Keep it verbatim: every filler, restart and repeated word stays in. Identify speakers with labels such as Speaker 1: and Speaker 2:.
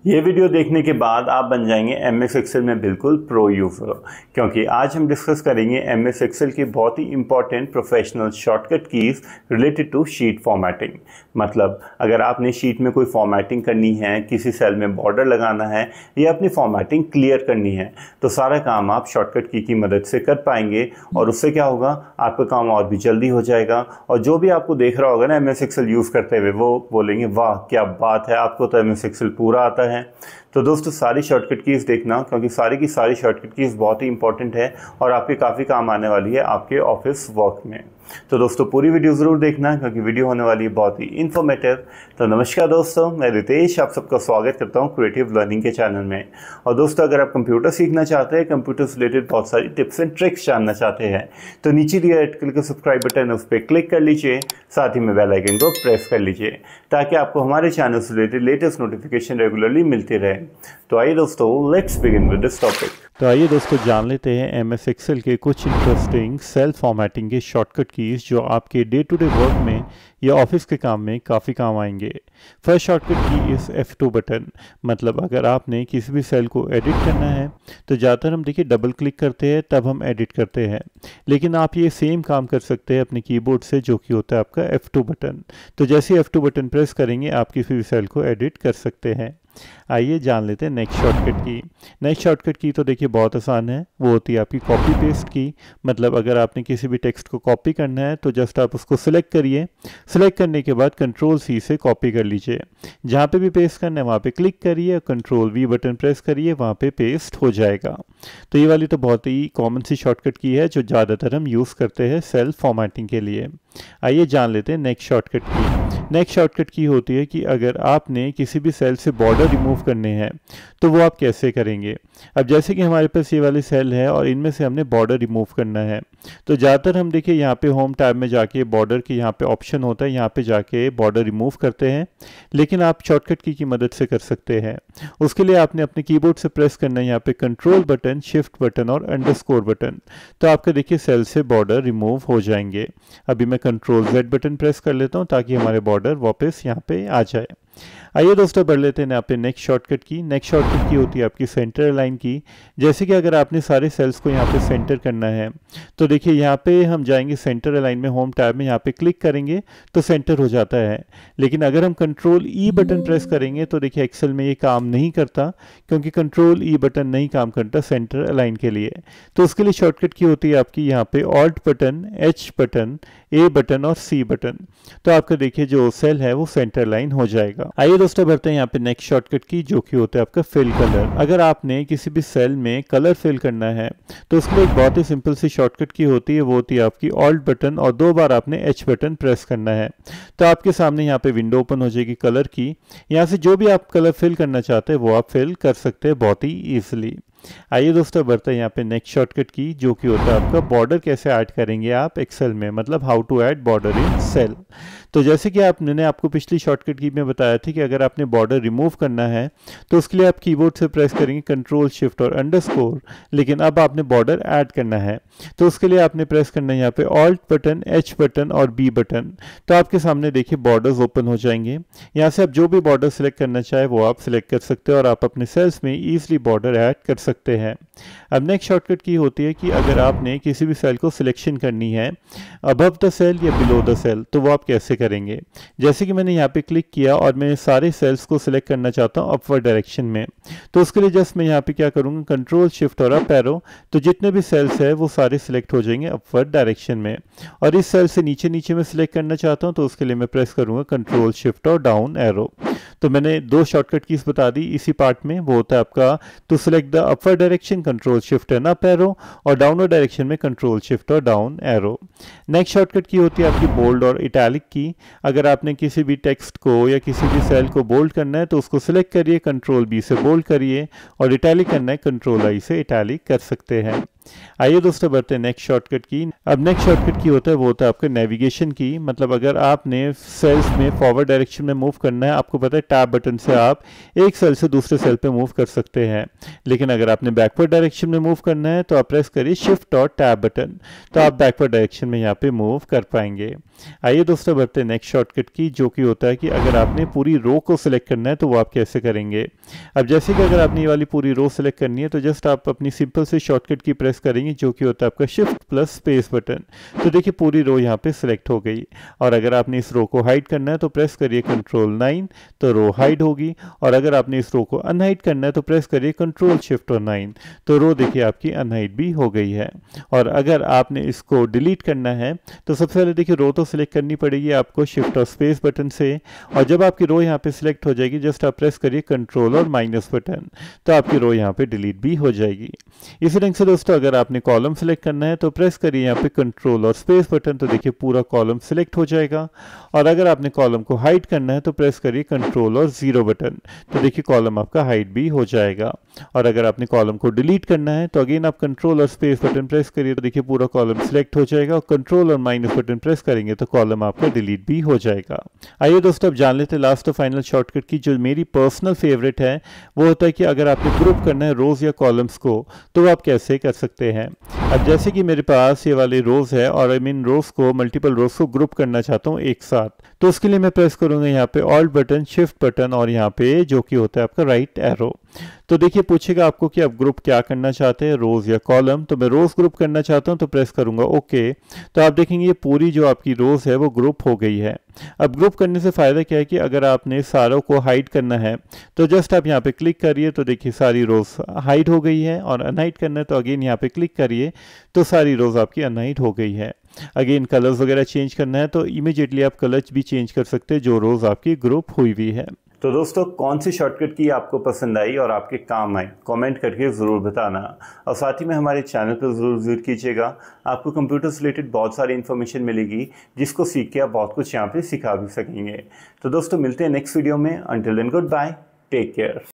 Speaker 1: ये वीडियो देखने के बाद आप बन जाएंगे एम एस एक्सेल में बिल्कुल प्रो यूज़र, क्योंकि आज हम डिस्कस करेंगे एम एस एक्सेल की बहुत ही important professional shortcut keys related to sheet formatting. मतलब अगर आपने शीट में कोई फॉर्मेटिंग करनी है, किसी सेल में बॉर्डर लगाना है या अपनी फॉर्मेटिंग क्लियर करनी है, तो सारा काम आप शॉर्टकट की की मदद से कर पाएंगे और उससे क्या होगा, आपका काम और भी जल्दी हो जाएगा। और जो भी आपको देख रहा होगा ना एम एस एक्सेल यूज़ करते हुए, वो बोलेंगे वाह क्या बात है, आपको तो एम एस एक्सेल पूरा आता है। तो दोस्तों सारी शॉर्टकट कीज़ देखना, क्योंकि सारी की सारी शॉर्टकट कीज़ बहुत ही इंपॉर्टेंट है और आपके काफ़ी काम आने वाली है आपके ऑफिस वर्क में। तो दोस्तों पूरी वीडियो ज़रूर देखना, क्योंकि वीडियो होने वाली है बहुत ही इन्फॉर्मेटिव। तो नमस्कार दोस्तों, मैं रितेश आप सबका स्वागत करता हूं क्रिएटिव लर्निंग के चैनल में। और दोस्तों अगर आप कंप्यूटर सीखना चाहते हैं, कंप्यूटर से रिलेटेड बहुत सारी टिप्स एंड ट्रिक्स जानना चाहते हैं, तो नीचे दिया रेड कलर का सब्सक्राइब बटन है, उस पर क्लिक कर लीजिए, साथ ही में बेल आइकन को प्रेस कर लीजिए ताकि आपको हमारे चैनल से रिलेटेड लेटेस्ट नोटिफिकेशन रेगुलरली मिलती रहे। तो आइए दोस्तों, let's begin with this topic.
Speaker 2: तो आइए दोस्तों जान लेते हैं एम एस एक्सेल के कुछ इंटरेस्टिंग सेल फॉर्मेटिंग के शॉर्टकट कीज़ जो आपके डे टू डे वर्क में या ऑफिस के काम में काफ़ी काम आएंगे। फर्स्ट शॉर्टकट की इस एफ टू बटन। मतलब अगर आपने किसी भी सेल को एडिट करना है तो ज़्यादातर हम देखिए डबल क्लिक करते हैं तब हम एडिट करते हैं, लेकिन आप ये सेम काम कर सकते हैं अपने कीबोर्ड से, जो कि होता है आपका एफ टू बटन। तो जैसे एफ टू बटन प्रेस करेंगे आप किसी भी सेल को एडिट कर सकते हैं। आइए जान लेते हैं next shortcut key. Next shortcut key तो देखिए बहुत आसान है, वो होती है आपकी कॉपी पेस्ट की। मतलब अगर आपने किसी भी टेक्स्ट को कॉपी करना है तो जस्ट आप उसको सिलेक्ट करिए, सिलेक्ट करने के बाद कंट्रोल सी से कॉपी कर लीजिए। जहाँ पे भी पेस्ट करना है वहाँ पे क्लिक करिए, कंट्रोल वी बटन प्रेस करिए, वहाँ पे पेस्ट हो जाएगा। तो ये वाली तो बहुत ही कॉमन सी शॉर्टकट की है जो ज़्यादातर हम यूज़ करते हैं सेल फॉर्मेटिंग के लिए। आइए जान लेते हैं next shortcut key. Next shortcut key होती है कि अगर आपने किसी भी सेल से बॉर्डर रिमूव करने हैं तो वो आप कैसे करेंगे। अब जैसे कि हमारे पास ये वाली सेल है और इनमें से हमने बॉर्डर रिमूव करना है, तो ज़्यादातर हम देखिए यहाँ पे होम टैब में जाके बॉर्डर के यहाँ पे ऑप्शन होता है, यहाँ पे जाके बॉर्डर रिमूव करते हैं। लेकिन आप शॉर्टकट की की मदद से कर सकते हैं। उसके लिए आपने अपने कीबोर्ड से प्रेस करना है यहाँ पे कंट्रोल बटन, शिफ्ट बटन और अंडरस्कोर बटन। तो आपका देखिए सेल से बॉर्डर रिमूव हो जाएंगे। अभी मैं कंट्रोल जेड बटन प्रेस कर लेता हूँ ताकि हमारे बॉर्डर वापस यहाँ पे आ जाए। आइए दोस्तों बढ़ लेते हैं यहाँ पे next shortcut key. Next shortcut key होती है आपकी सेंटर अलाइन की। जैसे कि अगर आपने सारे सेल्स को यहाँ पे सेंटर करना है तो देखिए यहाँ पे हम जाएंगे सेंटर अलाइन में, होम टैब में यहाँ पे क्लिक करेंगे तो सेंटर हो जाता है। लेकिन अगर हम कंट्रोल ई बटन प्रेस करेंगे तो देखिए एक्सेल में ये काम नहीं करता, क्योंकि कंट्रोल ई बटन नहीं काम करता सेंटर अलाइन के लिए। तो उसके लिए शॉर्टकट की होती है आपकी यहाँ पे alt button, H button, A button और सी बटन। तो आपका देखिए जो सेल है वो सेंटर लाइन हो जाएगा। आइए दोस्तों बढ़ते हैं यहाँ पे नेक्स्ट शॉर्टकट की, जो कि होता है आपका फिल कलर। अगर आपने किसी भी सेल में कलर फिल करना है तो उसके लिए एक बहुत ही सिंपल सी शॉर्टकट की होती है, वो होती है आपकी ऑल्ट बटन और दो बार आपने एच बटन प्रेस करना है। तो आपके सामने यहाँ पे विंडो ओपन हो जाएगी कलर की। यहाँ से जो भी आप कलर फिल करना चाहते हैं वो आप फिल कर सकते हैं बहुत ही ईजिली। आइए दोस्तों बढ़ते हैं यहाँ पे नेक्स्ट शॉर्टकट की, जो कि होता है आपका बॉर्डर कैसे ऐड करेंगे आप एक्सेल में। मतलब how to add border in cell. तो जैसे कि आप मैंने आपको पिछली शॉर्टकट की में बताया था कि अगर आपने बॉर्डर रिमूव करना है तो उसके लिए आप कीबोर्ड से प्रेस करेंगे कंट्रोल शिफ्ट और अंडरस्कोर। लेकिन अब आपने बॉर्डर ऐड करना है तो उसके लिए आपने प्रेस करना है यहाँ पे ऑल्ट बटन, एच बटन और बी बटन। तो आपके सामने देखिए बॉर्डर्स ओपन हो जाएंगे। यहाँ से आप जो भी बॉर्डर सिलेक्ट करना चाहे वो आप सिलेक्ट कर सकते हो और आप अपने सेल्स में ईजिली बॉर्डर ऐड कर सकते हैं। अब नेक्स्ट शॉर्टकट की होती है कि अगर आपने किसी भी सेल को सिलेक्शन करनी है अबव द सेल या बिलो द सेल, तो वो आप कैसे करेंगे। जैसे कि मैंने यहाँ पे क्लिक किया और मैं सारे सेल्स को सिलेक्ट करना चाहता हूँ अपवर्ड डायरेक्शन में, तो उसके लिए जस्ट मैं यहाँ पे क्या करूँगा कंट्रोल शिफ्ट और अप एरो, तो जितने भी सेल्स है वो सारे सिलेक्ट हो जाएंगे अपवर्ड डायरेक्शन में। और इस सेल से नीचे नीचे में सिलेक्ट करना चाहता हूँ तो उसके लिए मैं प्रेस करूँगा कंट्रोल शिफ्ट और डाउन एरो। तो मैंने दो शॉर्टकट कीज बता दी इसी पार्ट में, वो होता है आपका to select the upward direction control shift and up arrow और डाउनवर्ड डायरेक्शन में कंट्रोल शिफ्ट और down arrow. Next shortcut key होती है आपकी बोल्ड और इटैलिक की। अगर आपने किसी भी टेक्स्ट को या किसी भी सेल को बोल्ड करना है तो उसको सिलेक्ट करिए, कंट्रोल बी से बोल्ड करिए, और इटैलिक करना है कंट्रोल आई से इटैलिक कर सकते हैं। आइए दोस्तों बढ़ते हैं नेक्स्ट शॉर्टकट की। अब नेक्स्ट शॉर्टकट की होता है वो होता है आपका नेविगेशन की। मतलब अगर आपने सेल्स में फॉरवर्ड डायरेक्शन में मूव करना है, आपको पता है टैब बटन से आप एक सेल से दूसरे सेल पे मूव कर सकते हैं। लेकिन अगर आपने बैकवर्ड डायरेक्शन में मूव करना है तो आप प्रेस करिए शिफ्ट और टैब बटन, तो आप बैकवर्ड डायरेक्शन में यहाँ पे मूव कर पाएंगे। आइए दोस्तों बढ़ते हैं नेक्स्ट शॉर्टकट की, जो कि होता है कि अगर आपने पूरी रो को सिलेक्ट करना है तो वो आप कैसे करेंगे। अब जैसे कि अगर आपने ये वाली पूरी रो सिलेक्ट करनी है तो जस्ट आप अपनी सिंपल से शॉर्टकट की प्रेस करेंगे, जो कि होता है आपका शिफ्ट प्लस स्पेस बटन। तो देखिए पूरी रो यहाँ पे सिलेक्ट हो गई। और अगर आपने इस रो को हाइड करना है तो प्रेस करिए कंट्रोल नाइन, तो रो हाइड होगी। और अगर आपने इस रो को अनहाइड करना है तो प्रेस करिए कंट्रोल शिफ्ट और नाइन, तो रो देखिए आपकी अनहाइड भी हो गई है। और अगर आपने इसको डिलीट करना है तो सबसे पहले देखिए रो तो सिलेक्ट करनी पड़ेगी आपको शिफ्ट और स्पेस बटन से। और जब आपकी रो यहाँ पे सिलेक्ट हो जाएगी जस्ट आप प्रेस करिए कंट्रोल और माइनस बटन, तो आपकी रो यहाँ पे डिलीट भी हो जाएगी। इसी ढंग से दोस्तों अगर आपने कॉलम सेलेक्ट करना है तो प्रेस करिए यहाँ पे कंट्रोल और स्पेस बटन, तो देखिए पूरा कॉलम सेलेक्ट हो जाएगा। और अगर आपने कॉलम को हाइड करना है तो प्रेस करिए कंट्रोल और जीरो बटन, तो देखिए कॉलम आपका हाइड भी हो जाएगा। और अगर आपने कॉलम को डिलीट करना है तो अगेन आप कंट्रोल और स्पेस बटन प्रेस करिए, तो देखिए पूरा कॉलम सेलेक्ट हो जाएगा। और कंट्रोल और माइनस बटन प्रेस करेंगे तो कॉलम आपका डिलीट भी हो जाएगा। आइए दोस्तों अब जान लेते हैं लास्ट और फाइनल शॉर्टकट की, जो मेरी पर्सनल फेवरेट है। वो होता है कि अगर आपने ग्रुप करना है रोज या कॉलम्स को तो आप कैसे कर सकते हैं। अब जैसे कि मेरे पास ये वाले रोज है और आई मीन रोज को मल्टीपल रोज को ग्रुप करना चाहता हूँ एक साथ, तो उसके लिए मैं प्रेस करूंगा यहाँ पे ऑल्ट बटन शिफ्ट बटन और यहाँ पे जो कि होता है आपका राइट एरो। तो देखिए पूछेगा आपको कि आप ग्रुप क्या करना चाहते हैं, रोज या कॉलम। तो मैं रोज ग्रुप करना चाहता हूं तो प्रेस करूंगा ओके। तो आप देखेंगे ये पूरी जो आपकी रोज है वो ग्रुप हो गई है। अब ग्रुप करने से फायदा क्या है कि अगर आपने सारों को हाइड करना है तो जस्ट आप यहाँ पे क्लिक करिए, तो देखिए सारी रोज हाइड हो गई है। और अनहाइड करना है तो अगेन यहाँ पे क्लिक करिए, तो सारी रोज आपकी अनहाइड हो गई है। अगेन कलर्स वगैरह चेंज करना है तो इमीडिएटली आप कलर भी चेंज कर सकते हैं जो रोज आपकी ग्रुप हुई हुई है।
Speaker 1: तो दोस्तों कौन सी शॉर्टकट की आपको पसंद आई और आपके काम आई, कमेंट करके ज़रूर बताना। और साथ ही में हमारे चैनल पर ज़रूर विजिट कीजिएगा, आपको कंप्यूटर से रिलेटेड बहुत सारी इन्फॉर्मेशन मिलेगी जिसको सीख के आप बहुत कुछ यहाँ पे सिखा भी सकेंगे। तो दोस्तों मिलते हैं नेक्स्ट वीडियो में। Until then good bye, take care.